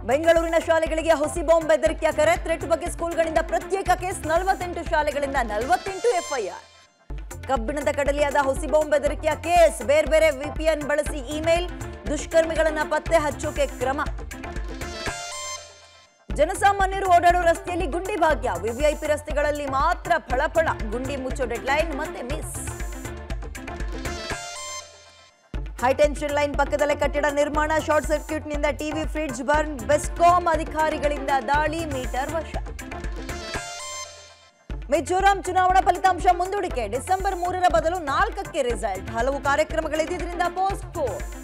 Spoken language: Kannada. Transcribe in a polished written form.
ಬೆಂಗಳೂರಿನ ಶಾಲೆಗಳಿಗೆ ಹುಸಿ ಬಾಂಬ್ ಬೆದರಿಕೆಯ ಕರೆ ಥ್ರೆಟ್ ಬಗ್ಗೆ ಸ್ಕೂಲ್ಗಳಿಂದ ಪ್ರತ್ಯೇಕ ಕೇಸ್ 48 ಶಾಲೆಗಳಿಂದ 48 ಎಫ್ಐಆರ್ ಕಬ್ಬಿಣದ ಕಡಲಿಯಾದ ಹುಸಿ ಬಾಂಬ್ ಬೆದರಿಕೆಯ ಕೇಸ್ ಬೇರೆ ವಿಪಿಎನ್ ಬಳಸಿ ಇಮೇಲ್ ದುಷ್ಕರ್ಮಿಗಳನ್ನ ಪತ್ತೆ ಹಚ್ಚೋಕೆ ಕ್ರಮ ಜನಸಾಮಾನ್ಯರು ಓಡಾಡೋ ರಸ್ತೆಯಲ್ಲಿ ಗುಂಡಿ ಭಾಗ್ಯ ವಿವಿಐಪಿ ರಸ್ತೆಗಳಲ್ಲಿ ಮಾತ್ರ ಫಳಫಳ ಗುಂಡಿ ಮುಚ್ಚೋ ಡೆಡ್ಲೈನ್ ಮತ್ತೆ ಮಿಸ್ ಹೈಟೆನ್ಷನ್ ಲೈನ್ ಪಕ್ಕದಲ್ಲೇ ಕಟ್ಟಡ ನಿರ್ಮಾಣ ಶಾರ್ಟ್ ಸರ್ಕ್ಯೂಟ್ನಿಂದ ಟಿವಿ ಫ್ರಿಡ್ಜ್ ಬರ್ನ್ ಬೆಸ್ಕಾಂ ಅಧಿಕಾರಿಗಳಿಂದ ದಾಳಿ ಮೀಟರ್ ವಶ ಮಿಜೋರಾಂ ಚುನಾವಣಾ ಫಲಿತಾಂಶ ಮುಂದೂಡಿಕೆ ಡಿಸೆಂಬರ್ 3ರ ಬದಲು 4ಕ್ಕೆ ರಿಸಲ್ಟ್ ಹಲವು ಕಾರ್ಯಕ್ರಮಗಳಿದ್ದರಿಂದ ಪೋಸ್ಟ್ಪೋನ್